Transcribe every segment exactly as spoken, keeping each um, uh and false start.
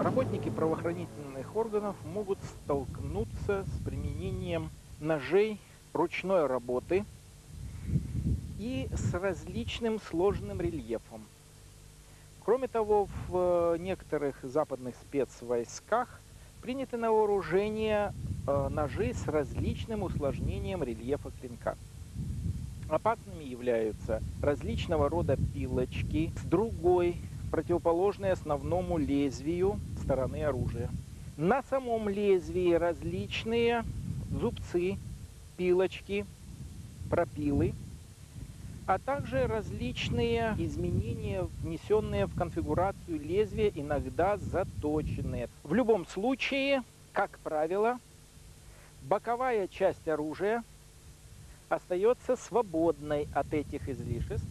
Работники правоохранительных органов могут столкнуться с применением ножей ручной работы и с различным сложным рельефом. Кроме того, в некоторых западных спецвойсках приняты на вооружение ножи с различным усложнением рельефа клинка. Опасными являются различного рода пилочки с другой, противоположной основному лезвию стороны оружия. На самом лезвии различные зубцы, пилочки, пропилы, а также различные изменения, внесенные в конфигурацию лезвия, иногда заточенные. В любом случае, как правило, боковая часть оружия остается свободной от этих излишеств.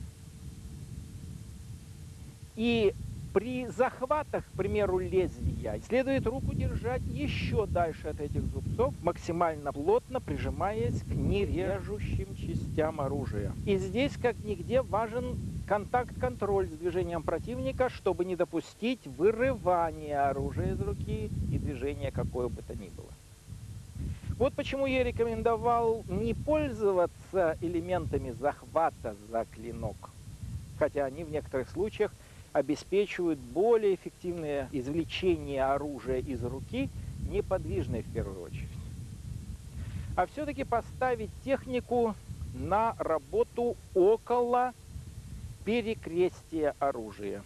И при захватах, к примеру, лезвия, следует руку держать еще дальше от этих зубцов, максимально плотно прижимаясь к нережущим частям оружия. И здесь, как нигде, важен контакт-контроль с движением противника, чтобы не допустить вырывания оружия из руки и движения какое бы то ни было. Вот почему я рекомендовал не пользоваться элементами захвата за клинок, хотя они в некоторых случаях обеспечивают более эффективное извлечение оружия из руки, неподвижной в первую очередь. А все-таки поставить технику на работу около перекрестия оружия.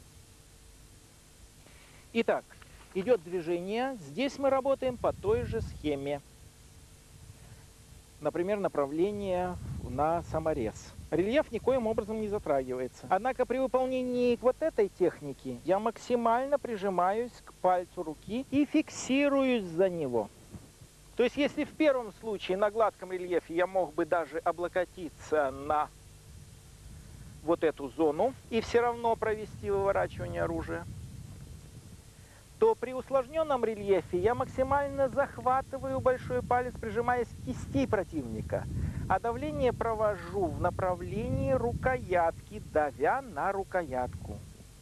Итак, идет движение. Здесь мы работаем по той же схеме. Например, направление на саморез. Рельеф никоим образом не затрагивается. Однако при выполнении вот этой техники я максимально прижимаюсь к пальцу руки и фиксируюсь за него. То есть если в первом случае на гладком рельефе я мог бы даже облокотиться на вот эту зону и все равно провести выворачивание оружия, то при усложненном рельефе я максимально захватываю большой палец, прижимаясь к кисти противника, а давление провожу в направлении рукоятки, давя на рукоятку.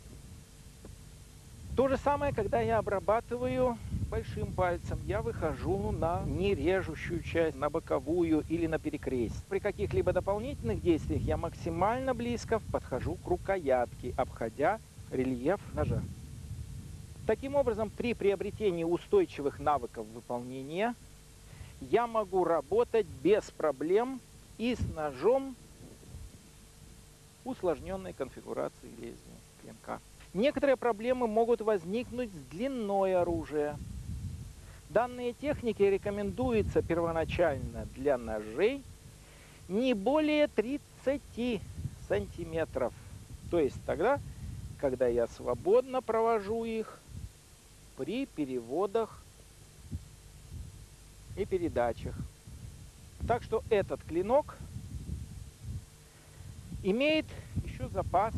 То же самое, когда я обрабатываю большим пальцем, я выхожу на нережущую часть, на боковую или на перекрест. При каких-либо дополнительных действиях я максимально близко подхожу к рукоятке, обходя рельеф ножа. Таким образом, при приобретении устойчивых навыков выполнения я могу работать без проблем и с ножом усложненной конфигурации лезвия клинка. Некоторые проблемы могут возникнуть с длиной оружия. Данные техники рекомендуются первоначально для ножей не более тридцати сантиметров. То есть тогда, когда я свободно провожу их при переводах и передачах. Так что этот клинок имеет еще запас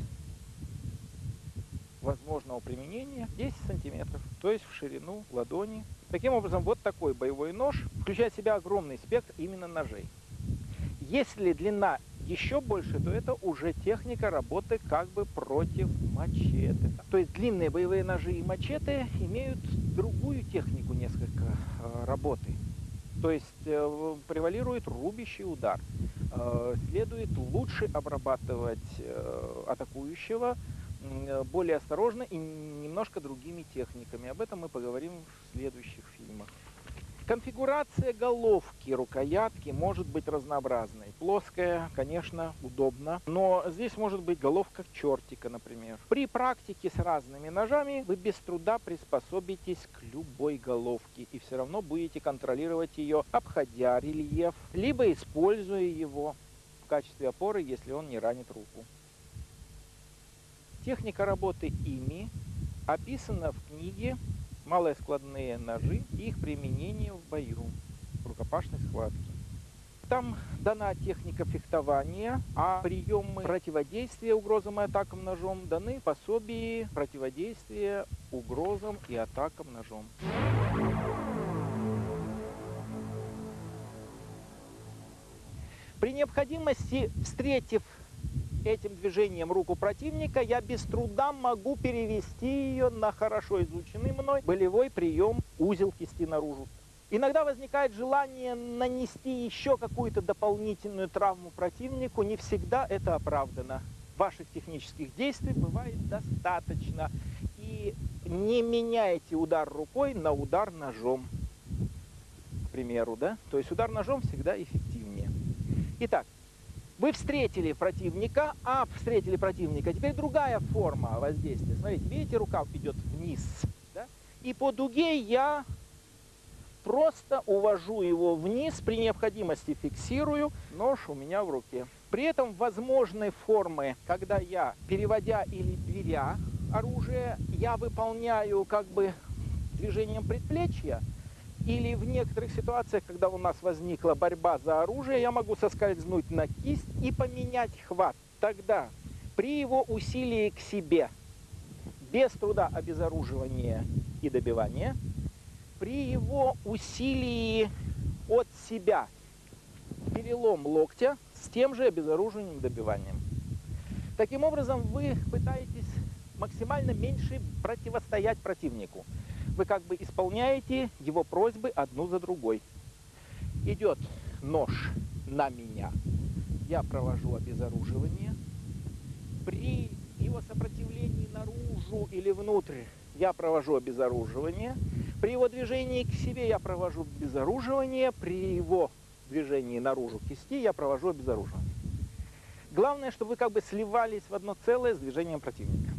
возможного применения десять сантиметров, то есть в ширину ладони. Таким образом, вот такой боевой нож включает в себя огромный спектр именно ножей. Если длина еще больше, то это уже техника работы как бы против мачете. То есть длинные боевые ножи и мачете имеют другую технику несколько э, работы. То есть э, превалирует рубящий удар. Э, следует лучше обрабатывать э, атакующего, э, более осторожно и немножко другими техниками. Об этом мы поговорим в следующих фильмах. Конфигурация головки рукоятки может быть разнообразной. Плоская, конечно, удобно, но здесь может быть головка чертика, например. При практике с разными ножами вы без труда приспособитесь к любой головке и все равно будете контролировать ее, обходя рельеф, либо используя его в качестве опоры, если он не ранит руку. Техника работы ими описана в книге «Малоскладные ножи и их применение в бою», в рукопашной схватке. Там дана техника фехтования, а приемы противодействия угрозам и атакам ножом даны в пособии противодействия угрозам и атакам ножом. При необходимости, встретив этим движением руку противника я без труда могу перевести ее на хорошо изученный мной болевой прием узел кисти наружу. Иногда возникает желание нанести еще какую-то дополнительную травму противнику. Не всегда это оправдано. Ваших технических действий бывает достаточно. И не меняйте удар рукой на удар ножом, к примеру, да? То есть удар ножом всегда эффективнее. Итак, вы встретили противника, а встретили противника. Теперь другая форма воздействия. Смотрите, видите, рука идет вниз, да? И по дуге я просто увожу его вниз, при необходимости фиксирую, нож у меня в руке. При этом возможны формы, когда я, переводя или беря оружие, я выполняю как бы движением предплечья, или в некоторых ситуациях, когда у нас возникла борьба за оружие, я могу соскользнуть на кисть и поменять хват. Тогда при его усилии к себе, без труда обезоруживания и добивания, при его усилии от себя, перелом локтя с тем же обезоруживанием и добиванием. Таким образом, вы пытаетесь максимально меньше противостоять противнику. Вы как бы исполняете его просьбы одну за другой. Идет нож на меня, я провожу обезоруживание. При его сопротивлении наружу или внутрь я провожу обезоруживание. При его движении к себе я провожу обезоруживание. При его движении наружу кисти я провожу обезоруживание. Главное, чтобы вы как бы сливались в одно целое с движением противника.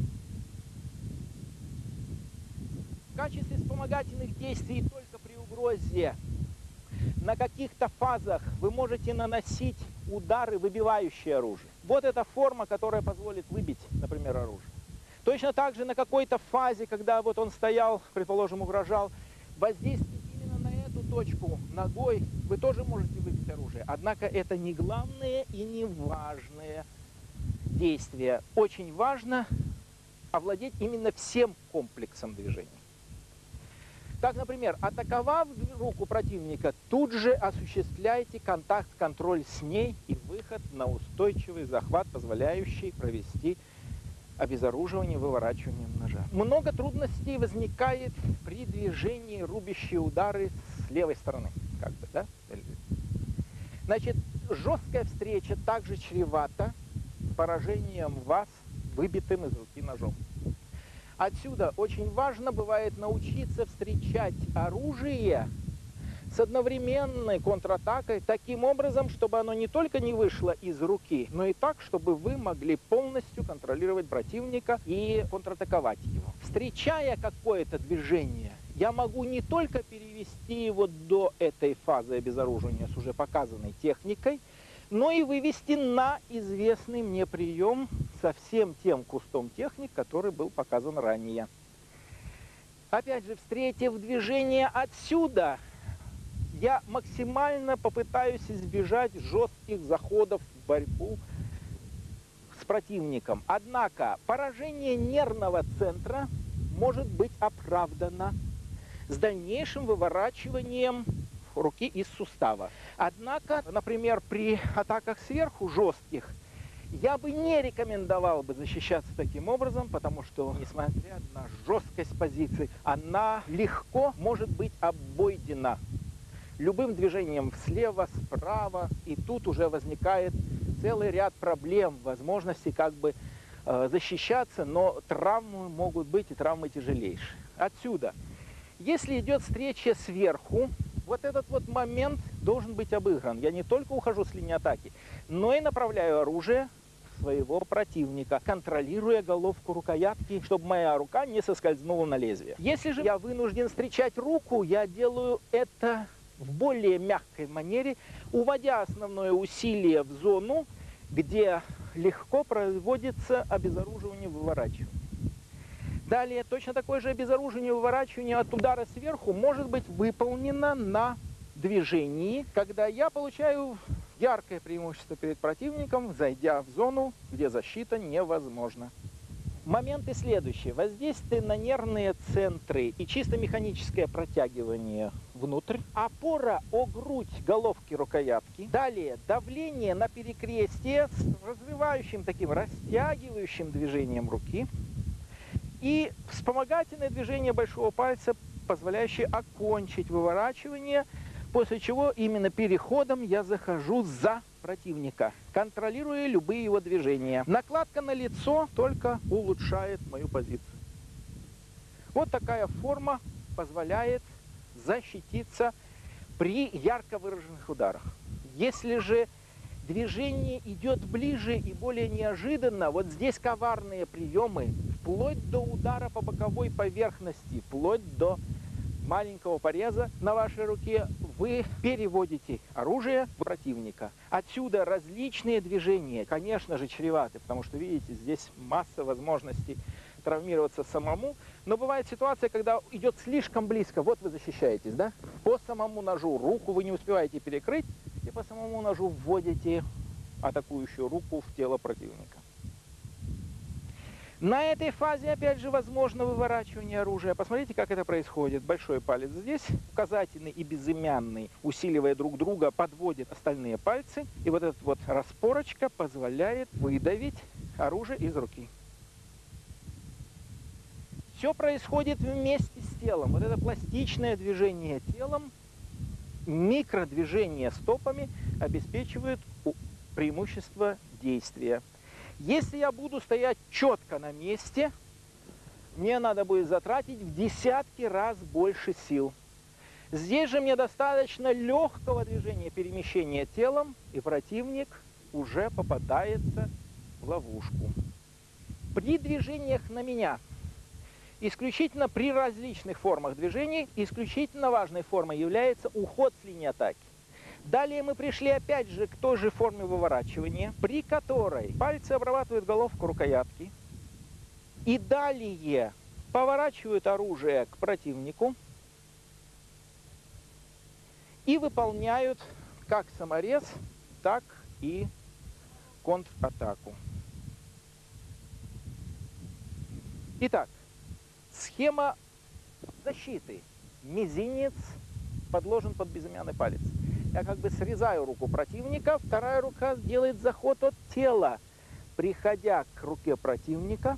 В качестве вспомогательных действий только при угрозе на каких-то фазах вы можете наносить удары, выбивающие оружие. Вот эта форма, которая позволит выбить, например, оружие. Точно так же на какой-то фазе, когда вот он стоял, предположим, угрожал, воздействовать именно на эту точку ногой, вы тоже можете выбить оружие. Однако это не главное и не важное действие. Очень важно овладеть именно всем комплексом движений. Так, например, атаковав руку противника, тут же осуществляйте контакт-контроль с ней и выход на устойчивый захват, позволяющий провести обезоруживание выворачиванием ножа. Много трудностей возникает при движении рубящие удары с левой стороны. Как бы, да? Значит, жесткая встреча также чревата поражением вас выбитым из руки ножом. Отсюда очень важно бывает научиться встречать оружие с одновременной контратакой таким образом, чтобы оно не только не вышло из руки, но и так, чтобы вы могли полностью контролировать противника и контратаковать его. Встречая какое-то движение, я могу не только перевести его до этой фазы обезоруживания с уже показанной техникой, но и вывести на известный мне прием со всем тем кустом техник, который был показан ранее. Опять же, встретив движение отсюда, я максимально попытаюсь избежать жестких заходов в борьбу с противником. Однако поражение нервного центра может быть оправдано с дальнейшим выворачиванием руки из сустава. Однако, например, при атаках сверху жестких, я бы не рекомендовал бы защищаться таким образом, потому что, несмотря на жесткость позиции, она легко может быть обойдена любым движением слева, справа, и тут уже возникает целый ряд проблем, возможностей как бы э, защищаться, но травмы могут быть и травмы тяжелейшие. Отсюда, если идет встреча сверху, вот этот вот момент должен быть обыгран. Я не только ухожу с линии атаки, но и направляю оружие своего противника, контролируя головку рукоятки, чтобы моя рука не соскользнула на лезвие. Если же я вынужден встречать руку, я делаю это в более мягкой манере, уводя основное усилие в зону, где легко производится обезоруживание, выворачивание. Далее, точно такое же обезоруживание, выворачивание от удара сверху может быть выполнено на движении, когда я получаю яркое преимущество перед противником, зайдя в зону, где защита невозможна. Моменты следующие. Воздействие на нервные центры и чисто механическое протягивание внутрь. Опора о грудь головки рукоятки. Далее давление на перекрестие с развивающим таким растягивающим движением руки. И вспомогательное движение большого пальца, позволяющее окончить выворачивание, после чего именно переходом я захожу за противника, контролируя любые его движения. Накладка на лицо только улучшает мою позицию. Вот такая форма позволяет защититься при ярко выраженных ударах. Если же движение идет ближе и более неожиданно, вот здесь коварные приемы, вплоть до удара по боковой поверхности, вплоть до маленького пореза на вашей руке, вы переводите оружие в противника. Отсюда различные движения, конечно же, чреваты, потому что, видите, здесь масса возможностей травмироваться самому. Но бывает ситуация, когда идет слишком близко. Вот вы защищаетесь, да? По самому ножу руку вы не успеваете перекрыть, и по самому ножу вводите атакующую руку в тело противника. На этой фазе, опять же, возможно выворачивание оружия. Посмотрите, как это происходит. Большой палец здесь, указательный и безымянный, усиливая друг друга, подводит остальные пальцы. И вот эта вот распорочка позволяет выдавить оружие из руки. Все происходит вместе с телом. Вот это пластичное движение телом, микродвижение стопами обеспечивают преимущество действия. Если я буду стоять четко на месте, мне надо будет затратить в десятки раз больше сил. Здесь же мне достаточно легкого движения, перемещения телом, и противник уже попадается в ловушку. При движениях на меня, исключительно при различных формах движений, исключительно важной формой является уход с линии атаки. Далее мы пришли опять же к той же форме выворачивания, при которой пальцы обрабатывают головку рукоятки и далее поворачивают оружие к противнику и выполняют как саморез, так и контратаку. Итак, схема защиты. Мизинец подложен под безымянный палец. Я как бы срезаю руку противника, вторая рука делает заход от тела, приходя к руке противника.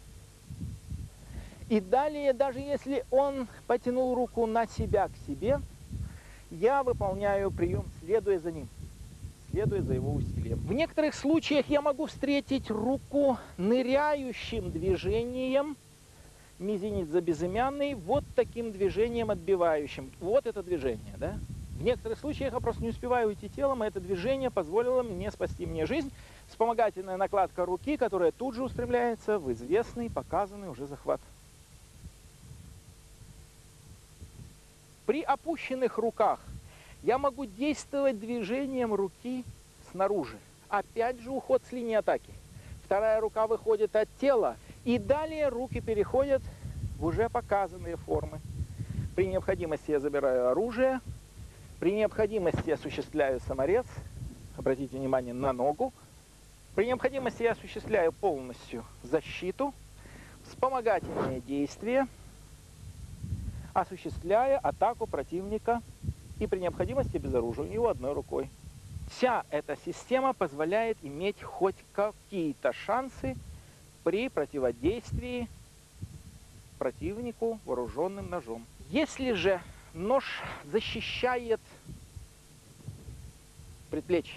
И далее, даже если он потянул руку на себя к себе, я выполняю прием, следуя за ним, следуя за его усилием. В некоторых случаях я могу встретить руку ныряющим движением, мизинец за безымянный, вот таким движением отбивающим. Вот это движение, да? В некоторых случаях я просто не успеваю уйти телом, и это движение позволило мне спасти мне жизнь. Вспомогательная накладка руки, которая тут же устремляется в известный, показанный уже захват. При опущенных руках я могу действовать движением руки снаружи. Опять же уход с линии атаки. Вторая рука выходит от тела, и далее руки переходят в уже показанные формы. При необходимости я забираю оружие. При необходимости я осуществляю саморез, обратите внимание на ногу. При необходимости я осуществляю полностью защиту, вспомогательные действия, осуществляя атаку противника и при необходимости обезоруживаю его одной рукой. Вся эта система позволяет иметь хоть какие-то шансы при противодействии противнику вооруженным ножом. Если же нож защищает предплечье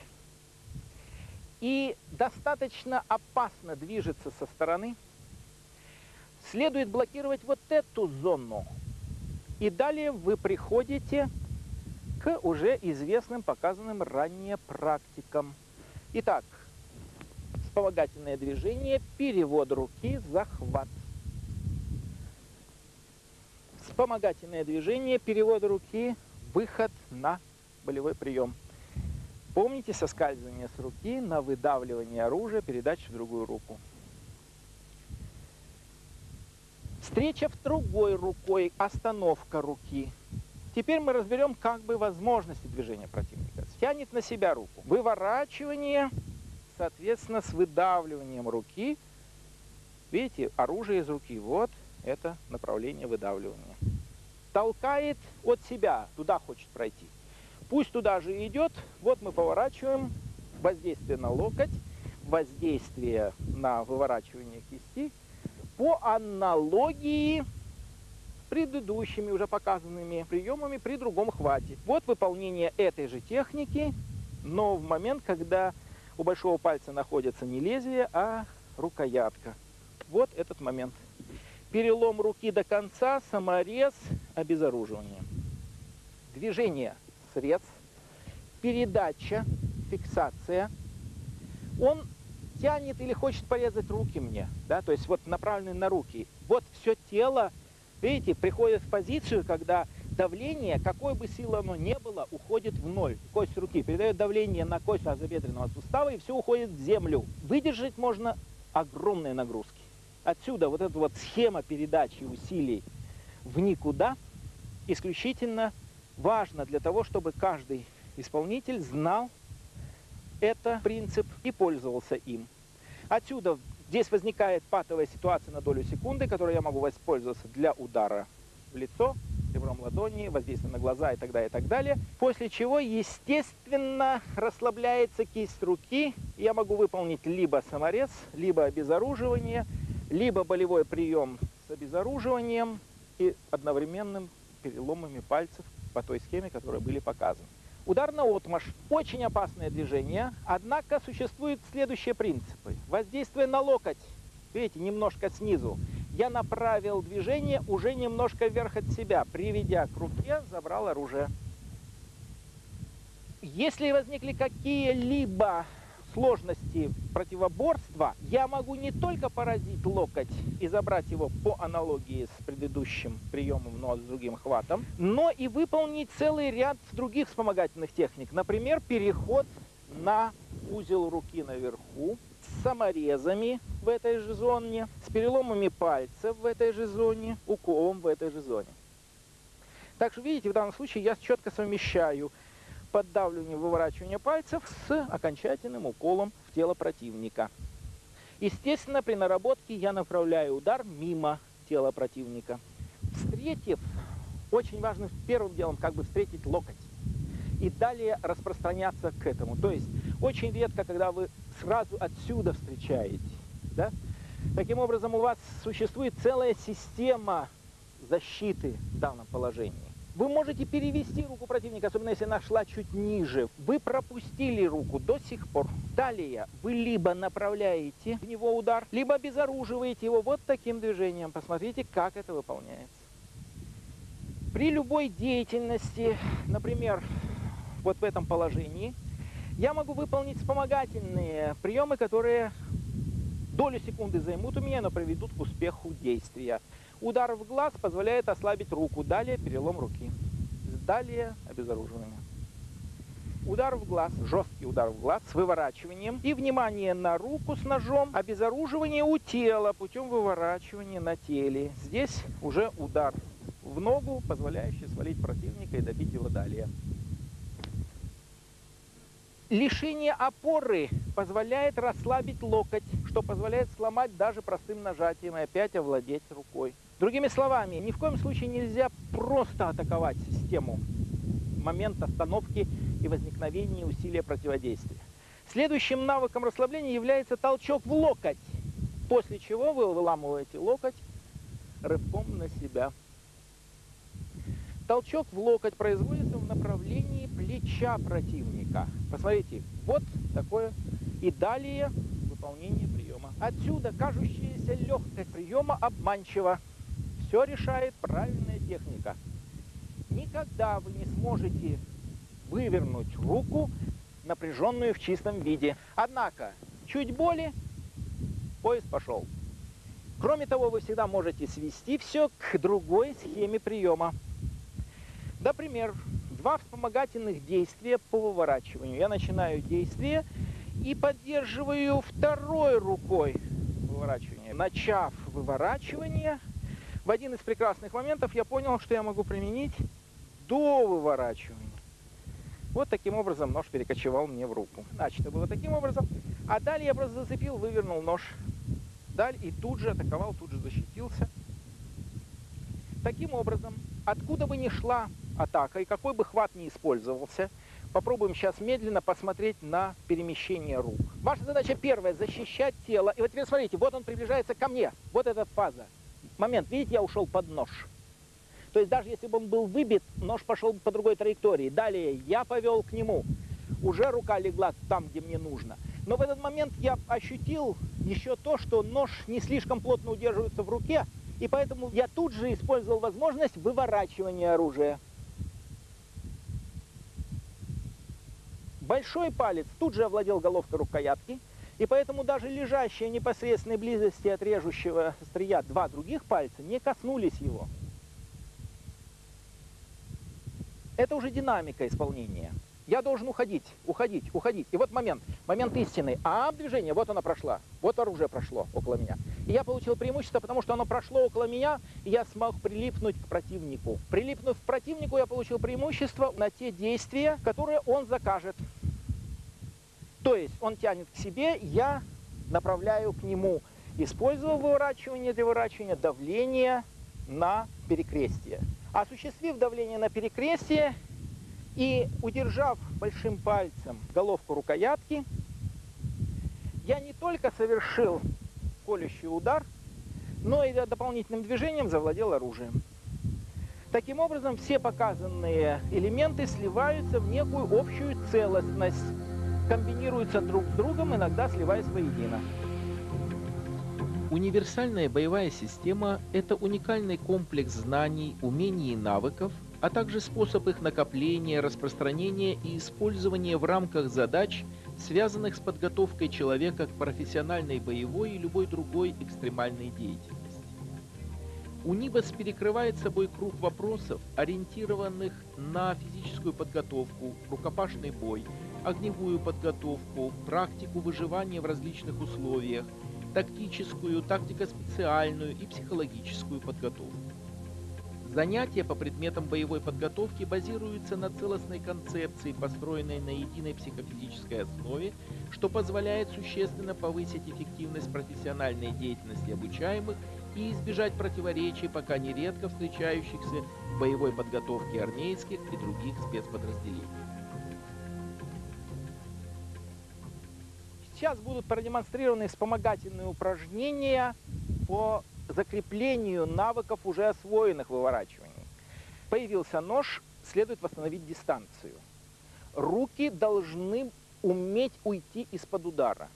и достаточно опасно движется со стороны, следует блокировать вот эту зону. И далее вы приходите к уже известным, показанным ранее практикам. Итак, вспомогательное движение, перевод руки, захват. Вспомогательное движение, перевод руки, выход на болевой прием. Помните соскальзывание с руки на выдавливание оружия, передачу в другую руку. Встреча в другой рукой, остановка руки. Теперь мы разберем как бы возможности движения противника. Тянет на себя руку. Выворачивание, соответственно, с выдавливанием руки Видите, оружие из руки. Вот это направление выдавливания. Толкает от себя, туда хочет пройти. Пусть туда же идет. Вот мы поворачиваем. Воздействие на локоть, воздействие на выворачивание кисти по аналогии с предыдущими уже показанными приемами при другом хвате. Вот выполнение этой же техники, но в момент, когда у большого пальца находится не лезвие, а рукоятка. Вот этот момент. Перелом руки до конца, саморез, обезоруживание. Движение, срез, передача, фиксация. Он тянет или хочет порезать руки мне, да, то есть вот направленный на руки. Вот все тело, видите, приходит в позицию, когда давление, какой бы силы оно ни было, уходит в ноль. Кость руки передает давление на кость тазобедренного сустава, и все уходит в землю. Выдержать можно огромные нагрузки. Отсюда вот эта вот схема передачи усилий в никуда исключительно важна для того, чтобы каждый исполнитель знал это принцип и пользовался им. Отсюда здесь возникает патовая ситуация на долю секунды, которой я могу воспользоваться для удара в лицо, ребром ладони, воздействия на глаза и так далее, и так далее. После чего, естественно, расслабляется кисть руки. Я могу выполнить либо саморез, либо обезоруживание, либо болевой прием с обезоруживанием и одновременным переломами пальцев по той схеме, которые были показаны. Удар наотмашь – очень опасное движение, однако существуют следующие принципы. Воздействие на локоть, видите, немножко снизу. Я направил движение уже немножко вверх от себя, приведя к руке, забрал оружие. Если возникли какие-либо сложности противоборства, я могу не только поразить локоть и забрать его по аналогии с предыдущим приемом, но с другим хватом, но и выполнить целый ряд других вспомогательных техник. Например, переход на узел руки наверху, с саморезами в этой же зоне, с переломами пальцев в этой же зоне, уколом в этой же зоне. Так что, видите, в данном случае я четко совмещаю поддавливание, выворачивание пальцев с окончательным уколом в тело противника. Естественно, при наработке я направляю удар мимо тела противника. Встретив, очень важно первым делом как бы встретить локоть. И далее распространяться к этому. То есть очень редко, когда вы сразу отсюда встречаете. Да? Таким образом, у вас существует целая система защиты в данном положении. Вы можете перевести руку противника, особенно если она шла чуть ниже. Вы пропустили руку до сих пор. Далее вы либо направляете в него удар, либо обезоруживаете его вот таким движением. Посмотрите, как это выполняется. При любой деятельности, например, вот в этом положении, я могу выполнить вспомогательные приемы, которые долю секунды займут у меня, но приведут к успеху действия. Удар в глаз позволяет ослабить руку. Далее перелом руки. Далее обезоруживание. Удар в глаз, жесткий удар в глаз с выворачиванием. И внимание на руку с ножом. Обезоруживание у тела путем выворачивания на теле. Здесь уже удар в ногу, позволяющий свалить противника и добить его далее. Лишение опоры позволяет расслабить локоть, что позволяет сломать даже простым нажатием и опять овладеть рукой. Другими словами, ни в коем случае нельзя просто атаковать систему в момент остановки и возникновения усилия противодействия. Следующим навыком расслабления является толчок в локоть, после чего вы выламываете локоть рывком на себя. Толчок в локоть производится в направлении плеча противника. Посмотрите, вот такое. И далее выполнение приема. Отсюда кажущаяся легкость приема обманчива. Все решает правильная техника. Никогда вы не сможете вывернуть руку, напряженную в чистом виде. Однако, чуть боли, поезд пошел. Кроме того, вы всегда можете свести все к другой схеме приема. Например, два вспомогательных действия по выворачиванию. Я начинаю действие и поддерживаю второй рукой выворачивание. Начав выворачивание, в один из прекрасных моментов я понял, что я могу применить до выворачивания. Вот таким образом нож перекочевал мне в руку. Начато было таким образом. А далее я просто зацепил, вывернул нож даль и тут же атаковал, тут же защитился. Таким образом, откуда бы ни шла атака и какой бы хват ни использовался, попробуем сейчас медленно посмотреть на перемещение рук. Ваша задача первая – защищать тело. И вот теперь смотрите, вот он приближается ко мне, вот эта фаза. Момент, видите, я ушел под нож. То есть даже если бы он был выбит, нож пошел по другой траектории. Далее я повел к нему. Уже рука легла там, где мне нужно. Но в этот момент я ощутил еще то, что нож не слишком плотно удерживается в руке, и поэтому я тут же использовал возможность выворачивания оружия. Большой палец тут же овладел головкой рукоятки, и поэтому даже лежащие в непосредственной близости от режущего острия два других пальца не коснулись его. Это уже динамика исполнения. Я должен уходить, уходить, уходить. И вот момент, момент истины. А движение, вот оно прошло, вот оружие прошло около меня. И я получил преимущество, потому что оно прошло около меня, и я смог прилипнуть к противнику. Прилипнув к противнику, я получил преимущество на те действия, которые он закажет. То есть он тянет к себе, я направляю к нему, используя выворачивание для выворачивания, давление на перекрестие. Осуществив давление на перекрестие, и удержав большим пальцем головку рукоятки, я не только совершил колющий удар, но и дополнительным движением завладел оружием. Таким образом, все показанные элементы сливаются в некую общую целостность, комбинируются друг с другом, иногда сливаясь воедино. Универсальная боевая система – это уникальный комплекс знаний, умений и навыков, а также способ их накопления, распространения и использования в рамках задач, связанных с подготовкой человека к профессиональной боевой и любой другой экстремальной деятельности. Унибас перекрывает собой круг вопросов, ориентированных на физическую подготовку, рукопашный бой, огневую подготовку, практику выживания в различных условиях, тактическую, тактико-специальную и психологическую подготовку. Занятия по предметам боевой подготовки базируются на целостной концепции, построенной на единой психофизической основе, что позволяет существенно повысить эффективность профессиональной деятельности обучаемых и избежать противоречий, пока нередко встречающихся в боевой подготовке армейских и других спецподразделений. Сейчас будут продемонстрированы вспомогательные упражнения по закреплению навыков, уже освоенных выворачиваний. Появился нож, следует восстановить дистанцию. Руки должны уметь уйти из-под удара.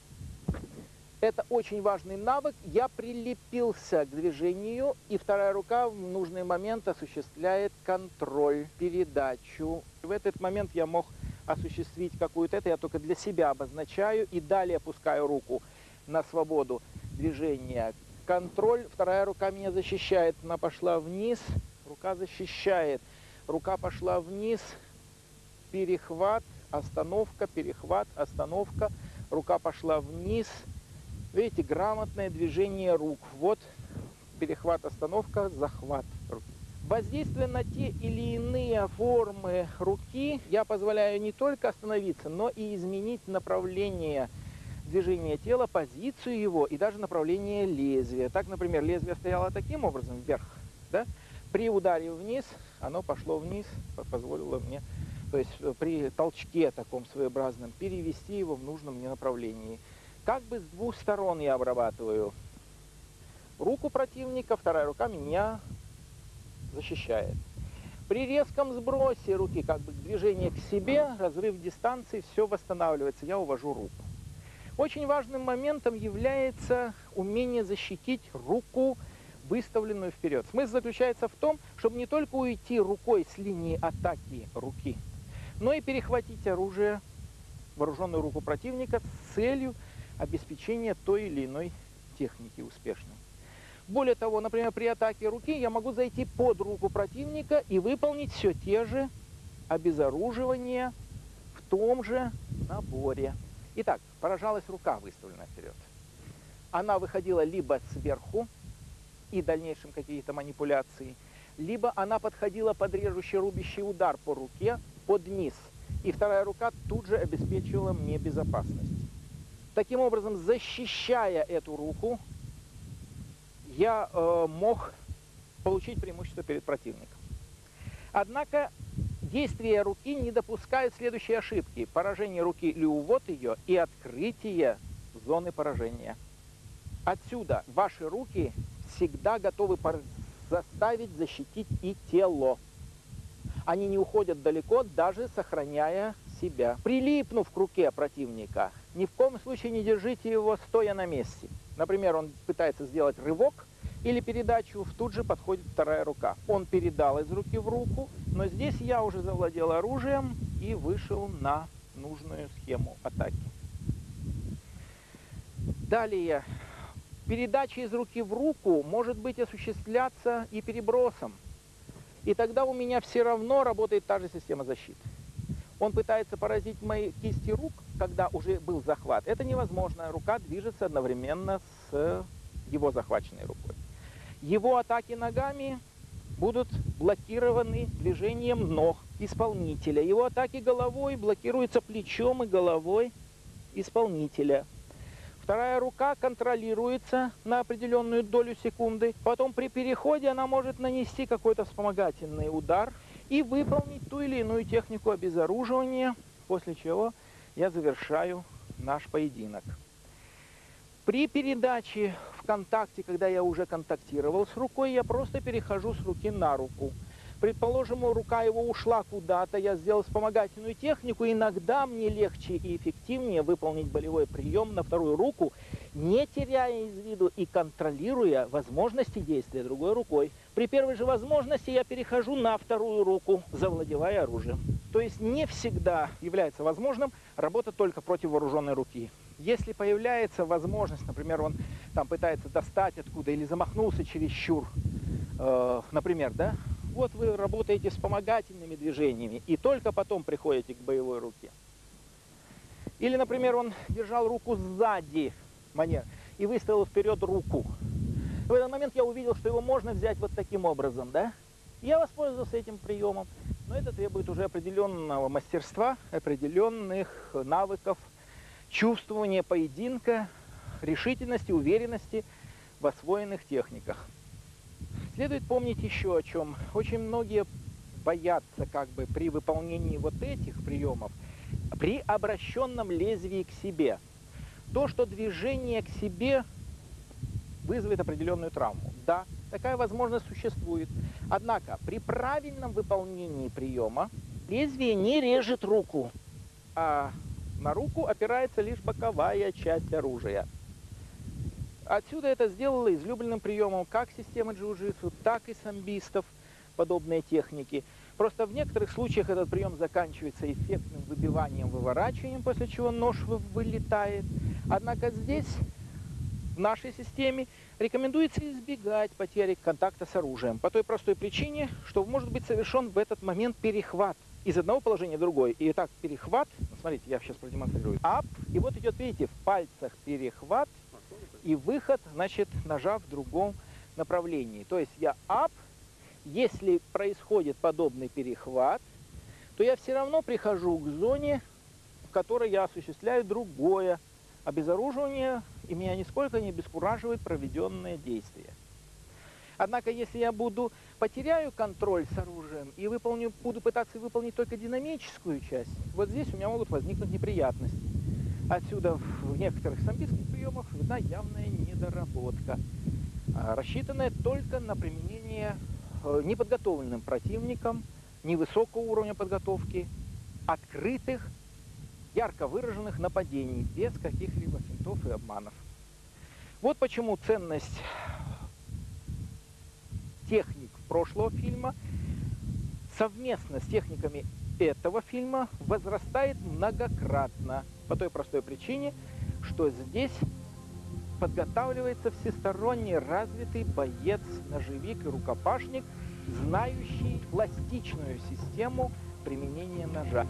Это очень важный навык. Я прилепился к движению, и вторая рука в нужный момент осуществляет контроль, передачу. В этот момент я мог осуществить какую-то, это я только для себя обозначаю, и далее опускаю руку на свободу движения. Контроль, вторая рука меня защищает, она пошла вниз, рука защищает, рука пошла вниз, перехват, остановка, перехват, остановка, рука пошла вниз. Видите, грамотное движение рук. Вот перехват, остановка, захват руки. Воздействуя на те или иные формы руки, я позволяю не только остановиться, но и изменить направление движения тела, позицию его и даже направление лезвия. Так, например, лезвие стояло таким образом вверх, да? При ударе вниз оно пошло вниз, позволило мне, то есть при толчке таком своеобразном, перевести его в нужном мне направлении. Как бы с двух сторон я обрабатываю руку противника, вторая рука меня защищает. При резком сбросе руки, как бы движение к себе, разрыв дистанции, все восстанавливается, я увожу руку. Очень важным моментом является умение защитить руку, выставленную вперед. Смысл заключается в том, чтобы не только уйти рукой с линии атаки руки, но и перехватить оружие, вооруженную руку противника с целью обеспечения той или иной техники успешной. Более того, например, при атаке руки я могу зайти под руку противника и выполнить все те же обезоруживания в том же наборе. Итак, поражалась рука, выставленная вперед. Она выходила либо сверху и дальнейшим какие-то манипуляции, либо она подходила под режущий, рубящий удар по руке под низ. И вторая рука тут же обеспечивала мне безопасность. Таким образом, защищая эту руку, я э, мог получить преимущество перед противником. Однако действия руки не допускают следующей ошибки: поражение руки или увод ее и открытие зоны поражения. Отсюда ваши руки всегда готовы заставить защитить и тело. Они не уходят далеко, даже сохраняя себя. Прилипнув к руке противника, ни в коем случае не держите его стоя на месте. Например, он пытается сделать рывок или передачу, тут же подходит вторая рука. Он передал из руки в руку, но здесь я уже завладел оружием и вышел на нужную схему атаки. Далее, передача из руки в руку может быть осуществляться и перебросом. И тогда у меня все равно работает та же система защиты. Он пытается поразить мои кисти рук, когда уже был захват. Это невозможно. Рука движется одновременно с его захваченной рукой. Его атаки ногами будут блокированы движением ног исполнителя. Его атаки головой блокируются плечом и головой исполнителя. Вторая рука контролируется на определенную долю секунды. Потом при переходе она может нанести какой-то вспомогательный удар и выполнить ту или иную технику обезоруживания, после чего я завершаю наш поединок. При передаче в контакте, когда я уже контактировал с рукой, я просто перехожу с руки на руку. Предположим, рука его ушла куда-то, я сделал вспомогательную технику. Иногда мне легче и эффективнее выполнить болевой прием на вторую руку, не теряя из виду и контролируя возможности действия другой рукой. При первой же возможности я перехожу на вторую руку, завладевая оружием. То есть не всегда является возможным работать только против вооруженной руки. Если появляется возможность, например, он там пытается достать откуда или замахнулся чересчур, э, например, да, вот вы работаете вспомогательными движениями и только потом приходите к боевой руке. Или, например, он держал руку сзади манер и выставил вперед руку. В этот момент я увидел, что его можно взять вот таким образом, да? Я воспользовался этим приемом, но это требует уже определенного мастерства, определенных навыков, чувствования поединка, решительности, уверенности в освоенных техниках. Следует помнить еще о чем. Очень многие боятся как бы при выполнении вот этих приемов, при обращенном лезвии к себе. То, что движение к себе вызовет определенную травму. Да, такая возможность существует. Однако при правильном выполнении приема лезвие не режет руку, а на руку опирается лишь боковая часть оружия. Отсюда это сделало излюбленным приемом как системы джиу-джитсу, так и самбистов, подобные техники. Просто в некоторых случаях этот прием заканчивается эффектным выбиванием, выворачиванием, после чего нож вылетает. Однако здесь, в нашей системе, рекомендуется избегать потери контакта с оружием. По той простой причине, что может быть совершен в этот момент перехват из одного положения в другое. И так перехват, смотрите, я сейчас продемонстрирую. Ап, и вот идет, видите, в пальцах перехват и выход, значит, ножа в другом направлении. То есть я ап, если происходит подобный перехват, то я все равно прихожу к зоне, в которой я осуществляю другое обезоруживание, и меня нисколько не обескураживает проведенное действие. Однако, если я буду потеряю контроль с оружием и выполню, буду пытаться выполнить только динамическую часть, вот здесь у меня могут возникнуть неприятности. Отсюда в некоторых самбистских приемах видна явная недоработка, рассчитанная только на применение неподготовленным противником, невысокого уровня подготовки, открытых, ярко выраженных нападений, без каких-либо финтов и обманов. Вот почему ценность техник прошлого фильма совместно с техниками этого фильма возрастает многократно. По той простой причине, что здесь подготавливается всесторонне развитый боец, ножевик и рукопашник, знающий пластичную систему применения ножа.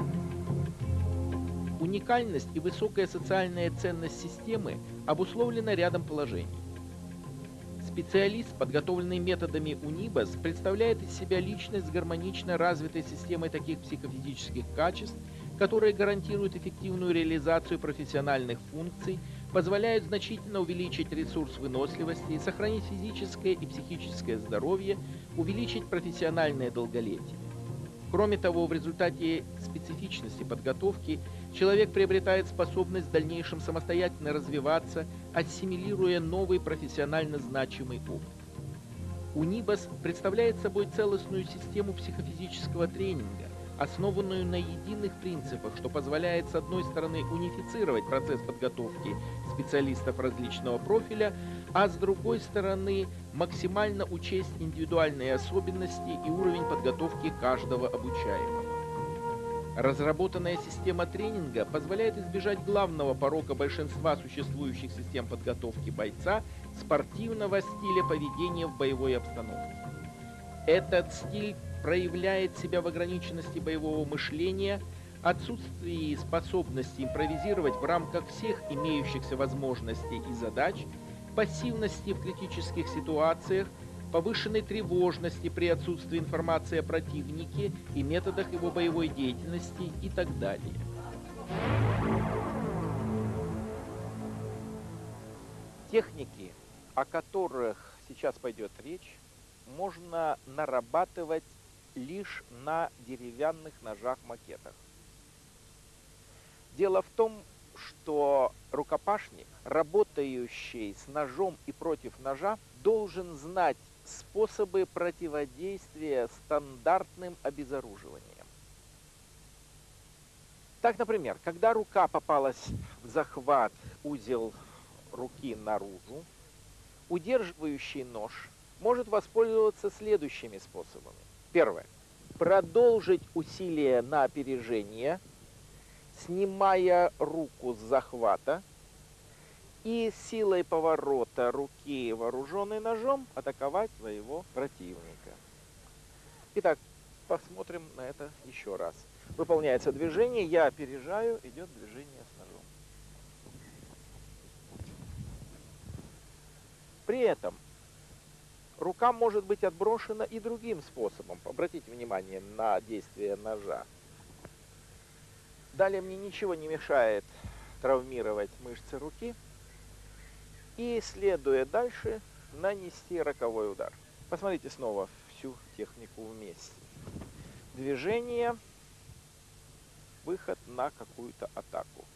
Уникальность и высокая социальная ценность системы обусловлена рядом положений. Специалист, подготовленный методами Унибас, представляет из себя личность с гармонично развитой системой таких психофизических качеств, которые гарантируют эффективную реализацию профессиональных функций, позволяют значительно увеличить ресурс выносливости, сохранить физическое и психическое здоровье, увеличить профессиональное долголетие. Кроме того, в результате специфичности подготовки человек приобретает способность в дальнейшем самостоятельно развиваться, ассимилируя новый профессионально значимый опыт. Унибас представляет собой целостную систему психофизического тренинга, основанную на единых принципах, что позволяет, с одной стороны, унифицировать процесс подготовки специалистов различного профиля, а с другой стороны, максимально учесть индивидуальные особенности и уровень подготовки каждого обучаемого. Разработанная система тренинга позволяет избежать главного порока большинства существующих систем подготовки бойца — спортивного стиля поведения в боевой обстановке. Этот стиль проявляет себя в ограниченности боевого мышления, отсутствии способности импровизировать в рамках всех имеющихся возможностей и задач, пассивности в критических ситуациях, повышенной тревожности при отсутствии информации о противнике и методах его боевой деятельности и так далее. Техники, о которых сейчас пойдет речь, можно нарабатывать лишь на деревянных ножах-макетах. Дело в том, что рукопашник, работающий с ножом и против ножа, должен знать способы противодействия стандартным обезоруживанием. Так, например, когда рука попалась в захват, узел руки наружу, удерживающий нож может воспользоваться следующими способами. Первое. Продолжить усилие на опережение, снимая руку с захвата и силой поворота руки, вооруженной ножом, атаковать своего противника. Итак, посмотрим на это еще раз. Выполняется движение, я опережаю, идет движение с ножом. При этом рука может быть отброшена и другим способом. Обратите внимание на действие ножа. Далее мне ничего не мешает травмировать мышцы руки и, следуя дальше, нанести роковой удар. Посмотрите снова всю технику вместе. Движение, выход на какую-то атаку.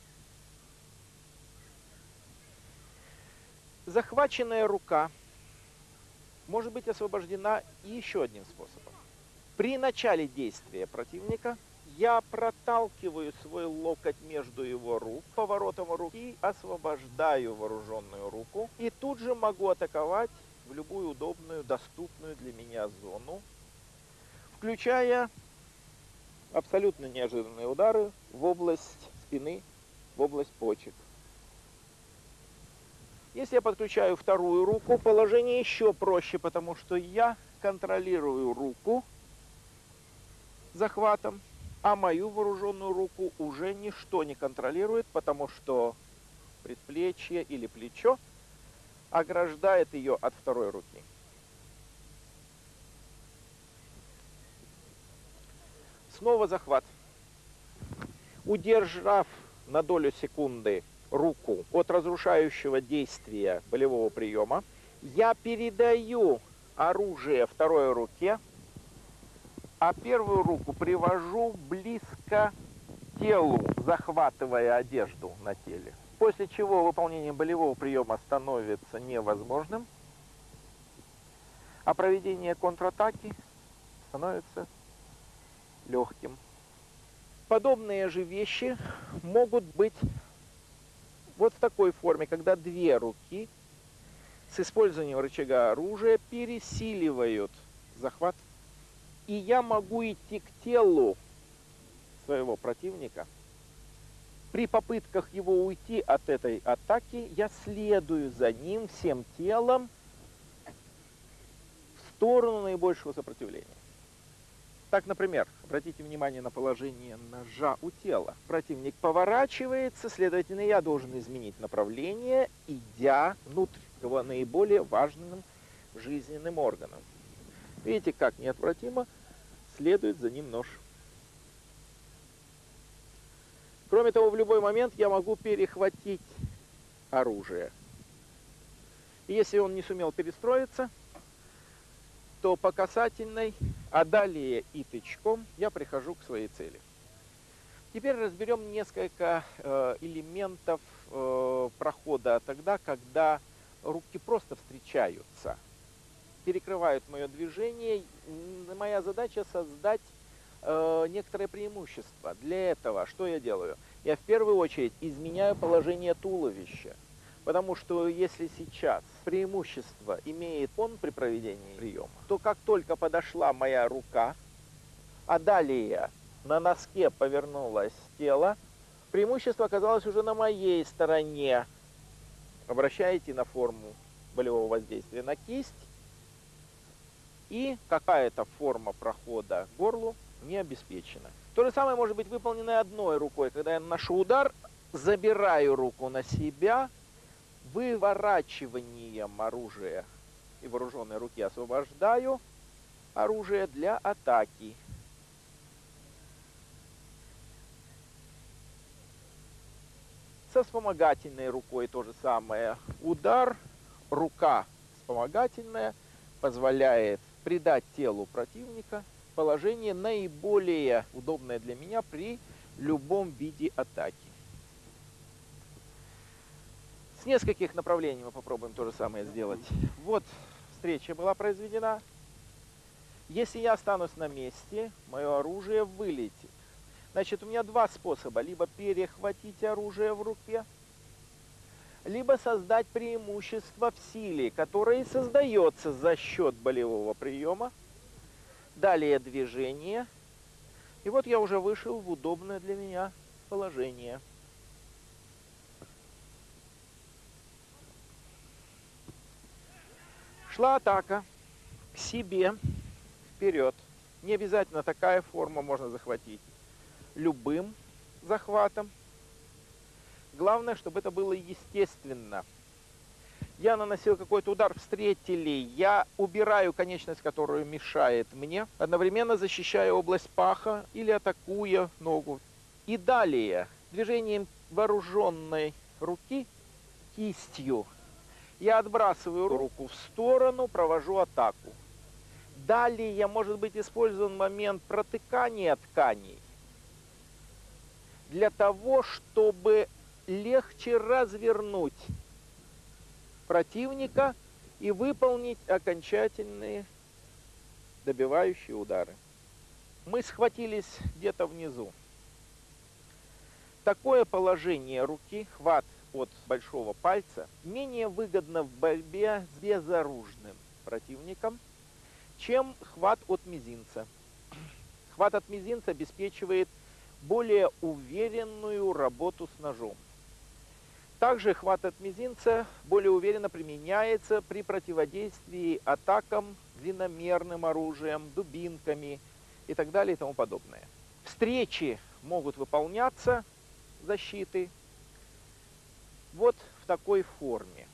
Захваченная рука может быть освобождена еще одним способом. При начале действия противника я проталкиваю свой локоть между его рук, поворотом руки освобождаю вооруженную руку и тут же могу атаковать в любую удобную, доступную для меня зону, включая абсолютно неожиданные удары в область спины, в область почек. Если я подключаю вторую руку, положение еще проще, потому что я контролирую руку захватом, а мою вооруженную руку уже ничто не контролирует, потому что предплечье или плечо ограждает ее от второй руки. Снова захват. Удержав на долю секунды руку от разрушающего действия болевого приема, я передаю оружие второй руке, а первую руку привожу близко к телу, захватывая одежду на теле. После чего выполнение болевого приема становится невозможным, а проведение контратаки становится легким. Подобные же вещи могут быть вот в такой форме, когда две руки с использованием рычага оружия пересиливают захват, и я могу идти к телу своего противника. При попытках его уйти от этой атаки, я следую за ним всем телом в сторону наибольшего сопротивления. Так, например, обратите внимание на положение ножа у тела. Противник поворачивается, следовательно, я должен изменить направление, идя внутрь его наиболее важным жизненным органом. Видите, как неотвратимо следует за ним нож. Кроме того, в любой момент я могу перехватить оружия. И если он не сумел перестроиться, то по касательной, а далее и тычком я прихожу к своей цели. Теперь разберем несколько э, элементов э, прохода тогда, когда руки просто встречаются, перекрывают мое движение. Моя задача создать э, некоторое преимущество. Для этого что я делаю? Я в первую очередь изменяю положение туловища. Потому что если сейчас преимущество имеет он при проведении приема, то как только подошла моя рука, а далее на носке повернулось тело, преимущество оказалось уже на моей стороне. Обращаете на форму болевого воздействия на кисть, и какая-то форма прохода к горлу не обеспечена. То же самое может быть выполнено одной рукой. Когда я наношу удар, забираю руку на себя, выворачиванием оружия и вооруженной руки освобождаю оружие для атаки. Со вспомогательной рукой то же самое. Удар, рука вспомогательная позволяет придать телу противника положение наиболее удобное для меня при любом виде атаки. С нескольких направлений мы попробуем то же самое сделать. Вот встреча была произведена. Если я останусь на месте, мое оружие вылетит. Значит, у меня два способа. Либо перехватить оружие в руке, либо создать преимущество в силе, которое создается за счет болевого приема. Далее движение. И вот я уже вышел в удобное для меня положение. Шла атака к себе, вперед. Не обязательно такая форма, можно захватить любым захватом. Главное, чтобы это было естественно. Я наносил какой-то удар, встретили, я убираю конечность, которая мешает мне, одновременно защищая область паха или атакуя ногу. И далее движением вооруженной руки кистью я отбрасываю руку в сторону, провожу атаку. Далее может быть использован момент протыкания тканей для того, чтобы легче развернуть противника и выполнить окончательные добивающие удары. Мы схватились где-то внизу. Такое положение руки, хват от большого пальца, менее выгодно в борьбе с безоружным противником, чем хват от мизинца. Хват от мизинца обеспечивает более уверенную работу с ножом. Также хват от мизинца более уверенно применяется при противодействии атакам длинномерным оружием, дубинками и так далее и тому подобное. Встречи могут выполняться, защиты, вот в такой форме.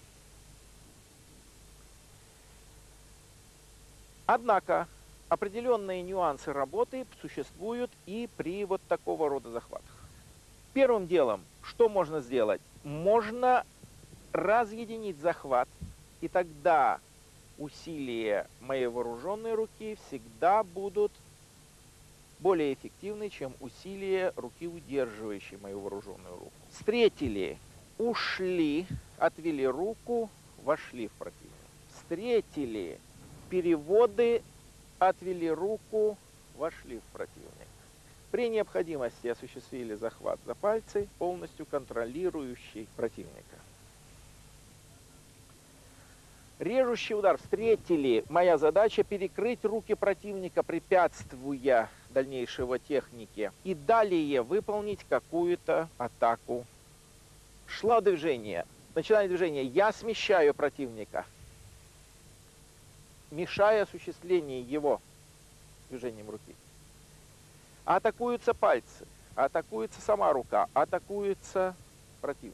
Однако определенные нюансы работы существуют и при вот такого рода захватах. Первым делом, что можно сделать? Можно разъединить захват, и тогда усилия моей вооруженной руки всегда будут более эффективны, чем усилия руки, удерживающей мою вооруженную руку. Встретили, ушли, отвели руку, вошли в противника. Встретили, переводы, отвели руку, вошли в противника. При необходимости осуществили захват за пальцы, полностью контролирующий противника. Режущий удар. Встретили. Моя задача перекрыть руки противника, препятствуя дальнейшего технике. И далее выполнить какую-то атаку. Шло движение. Начинает движение. Я смещаю противника, мешая осуществлению его движением руки. Атакуются пальцы, атакуется сама рука, атакуется противник.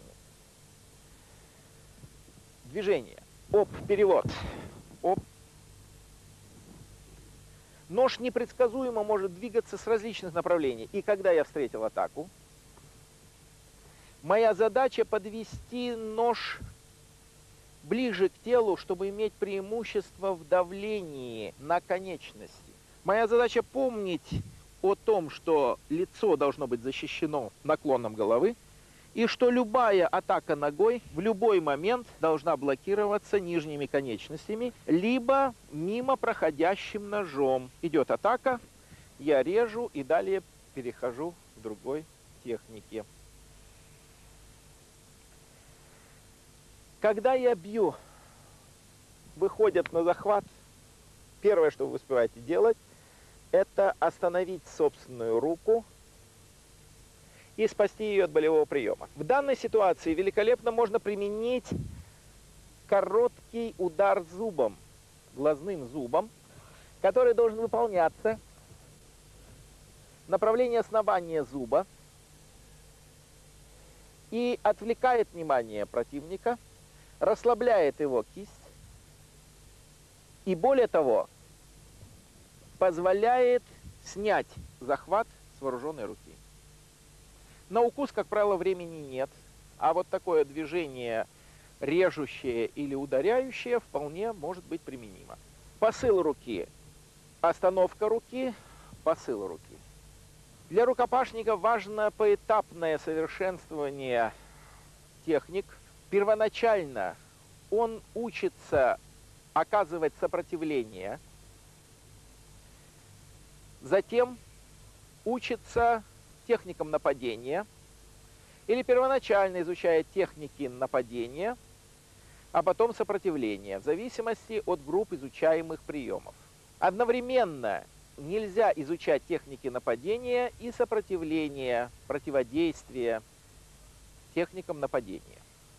Движение. Оп, перевод. Оп. Нож непредсказуемо может двигаться с различных направлений. И когда я встретил атаку, Моя задача подвести нож ближе к телу, чтобы иметь преимущество в давлении на конечности. Моя задача помнить о том, что лицо должно быть защищено наклоном головы, и что любая атака ногой в любой момент должна блокироваться нижними конечностями, либо мимо проходящим ножом. Идет атака, я режу и далее перехожу к другой технике. Когда я бью, выходят на захват, первое, что вы успеваете делать, это остановить собственную руку и спасти ее от болевого приема. В данной ситуации великолепно можно применить короткий удар зубом, глазным зубом, который должен выполняться. Направление основания зуба и отвлекает внимание противника, расслабляет его кисть и, более того, позволяет снять захват с вооруженной руки. На укус, как правило, времени нет, а вот такое движение режущее или ударяющее вполне может быть применимо. Посыл руки, остановка руки, посыл руки. Для рукопашника важно поэтапное совершенствование техник. Первоначально он учится оказывать сопротивление, затем учится техникам нападения, или первоначально изучает техники нападения, а потом сопротивления, в зависимости от групп изучаемых приемов. Одновременно нельзя изучать техники нападения и сопротивления, противодействия техникам нападения.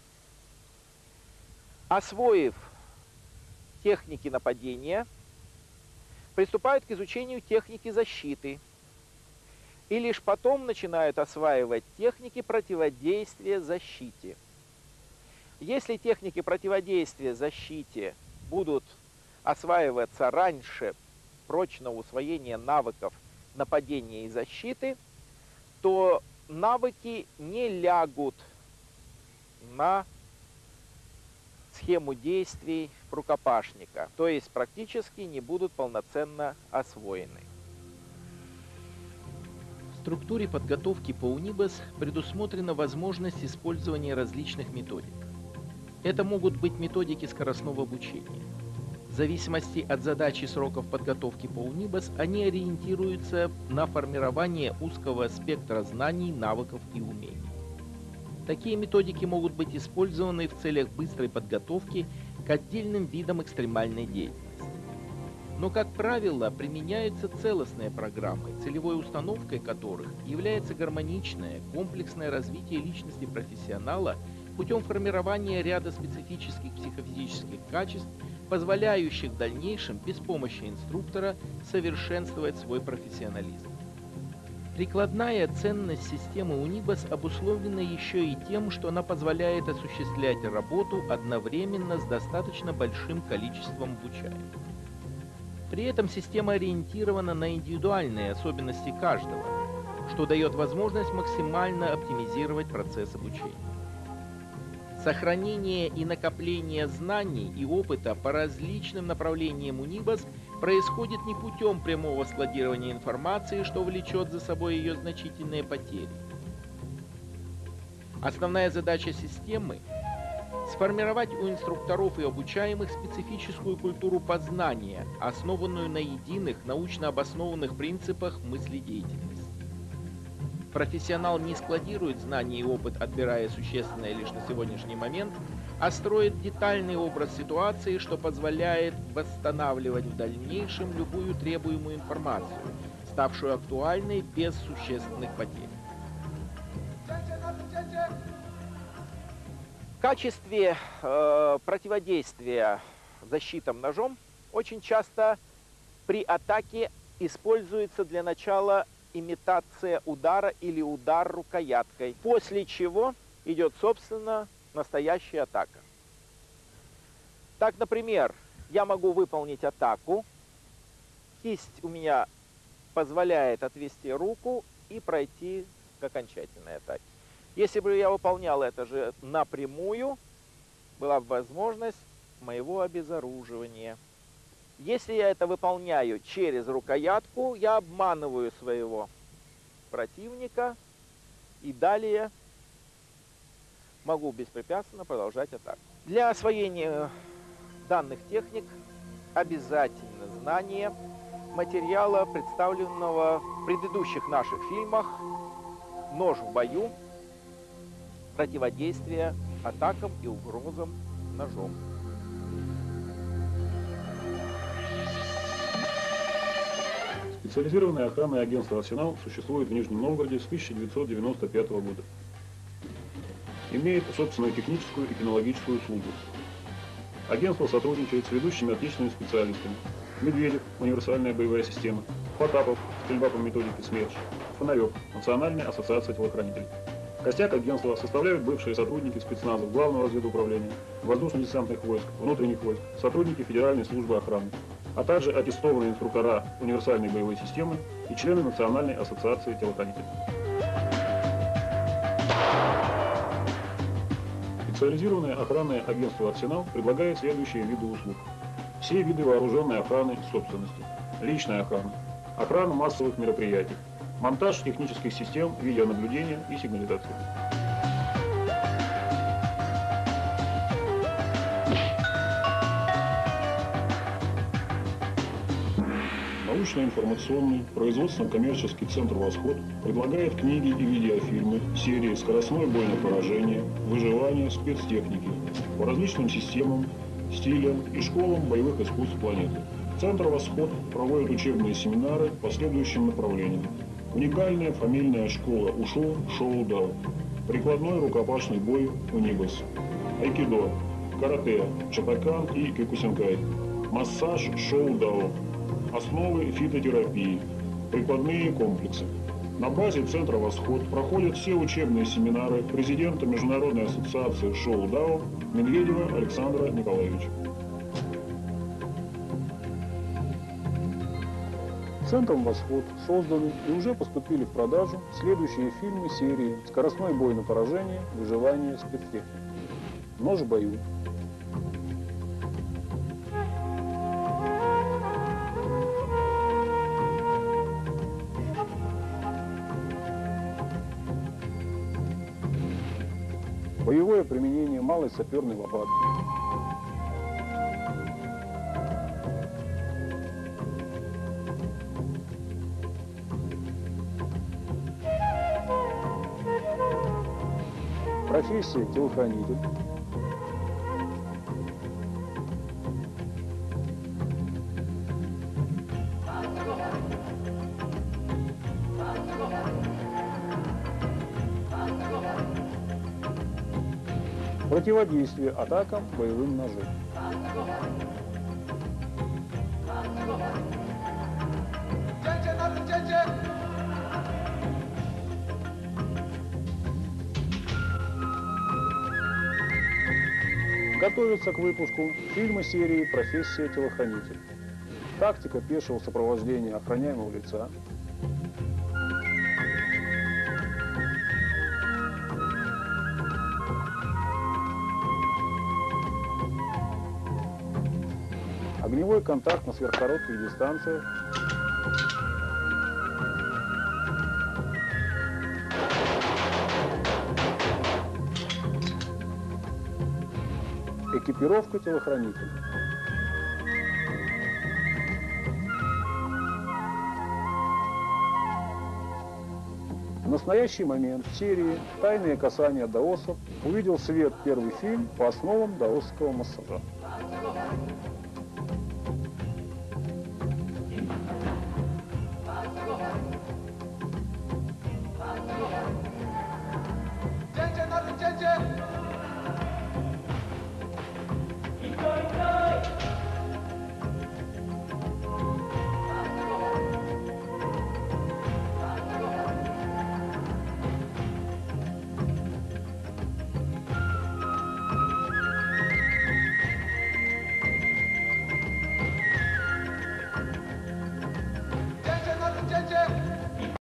Освоив техники нападения, приступают к изучению техники защиты и лишь потом начинают осваивать техники противодействия защите. Если техники противодействия защите будут осваиваться раньше прочного усвоения навыков нападения и защиты, то навыки не лягут на схему действий рукопашника, то есть практически не будут полноценно освоены. В структуре подготовки по УНИБАС предусмотрена возможность использования различных методик. Это могут быть методики скоростного обучения. В зависимости от задач и сроков подготовки по УНИБАС они ориентируются на формирование узкого спектра знаний, навыков и умений. Такие методики могут быть использованы в целях быстрой подготовки к отдельным видам экстремальной деятельности. Но, как правило, применяются целостные программы, целевой установкой которых является гармоничное, комплексное развитие личности профессионала путем формирования ряда специфических психофизических качеств, позволяющих в дальнейшем без помощи инструктора совершенствовать свой профессионализм. Прикладная ценность системы УНИБАС обусловлена еще и тем, что она позволяет осуществлять работу одновременно с достаточно большим количеством обучаемых. При этом система ориентирована на индивидуальные особенности каждого, что дает возможность максимально оптимизировать процесс обучения. Сохранение и накопление знаний и опыта по различным направлениям УНИБАС происходит не путем прямого складирования информации, что влечет за собой ее значительные потери. Основная задача системы – сформировать у инструкторов и обучаемых специфическую культуру познания, основанную на единых, научно обоснованных принципах мыследеятельности. Профессионал не складирует знания и опыт, отбирая существенное лишь на сегодняшний момент, а строит детальный образ ситуации, что позволяет восстанавливать в дальнейшем любую требуемую информацию, ставшую актуальной без существенных потерь. В качестве э, противодействия защитам ножом очень часто при атаке используется для начала имитация удара или удар рукояткой, после чего идет, собственно, настоящая атака. Так, например, я могу выполнить атаку, кисть у меня позволяет отвести руку и пройти к окончательной атаке. Если бы я выполнял это же напрямую, была бы возможность моего обезоруживания. Если я это выполняю через рукоятку, я обманываю своего противника и далее могу беспрепятственно продолжать атаку. Для освоения данных техник обязательно знание материала, представленного в предыдущих наших фильмах «Нож в бою», противодействие атакам и угрозам ножом. Специализированное охранное агентство «Арсенал» существует в Нижнем Новгороде с тысяча девятьсот девяносто пятого года. Имеет собственную техническую и кинологическую службу. Агентство сотрудничает с ведущими отечественными специалистами: Медведев, универсальная боевая система; Потапов, стрельба по методике СМЕРШ; Фонарев, Национальная ассоциация телохранителей. Костяк агентства составляют бывшие сотрудники спецназов Главного разведуправления, воздушно-десантных войск, внутренних войск, сотрудники Федеральной службы охраны, а также аттестованные инструктора универсальной боевой системы и члены Национальной ассоциации телохранителей. Специализированное охранное агентство «Арсенал» предлагает следующие виды услуг. Все виды вооруженной охраны собственности, личная охрана, охрана массовых мероприятий, монтаж технических систем видеонаблюдения и сигнализации. Научно-информационный производственно-коммерческий центр «Восход» предлагает книги и видеофильмы серии «Скоростное бойное поражение», «Выживание», «Спецтехники» по различным системам, стилям и школам боевых искусств планеты. Центр «Восход» проводит учебные семинары по следующим направлениям: уникальная фамильная школа УШО «Шоу-Дао», прикладной рукопашный бой «Унибас», айкидо, карате, чапакан и кёкусинкай, массаж «Шоу-Дао», основы фитотерапии, прикладные комплексы. На базе Центра «Восход» проходят все учебные семинары президента Международной ассоциации «Шоу-Дао» Медведева Александра Николаевича. Центром «Восход» созданы и уже поступили в продажу следующие фильмы серии «Скоростной бой на поражение», «Выживание», «Спецтехники», «Нож в бою», боевое применение малой саперной лопатки, профессия телохранитель, противодействие атакам боевым ножом. Готовятся к выпуску фильмы серии «Профессия телохранитель», тактика пешего сопровождения охраняемого лица, огневой контакт на сверхкоротких дистанциях, экипировка телохранителя. В настоящий момент в серии «Тайные касания даосов» увидел свет первый фильм по основам даосского массажа. Attention, attention!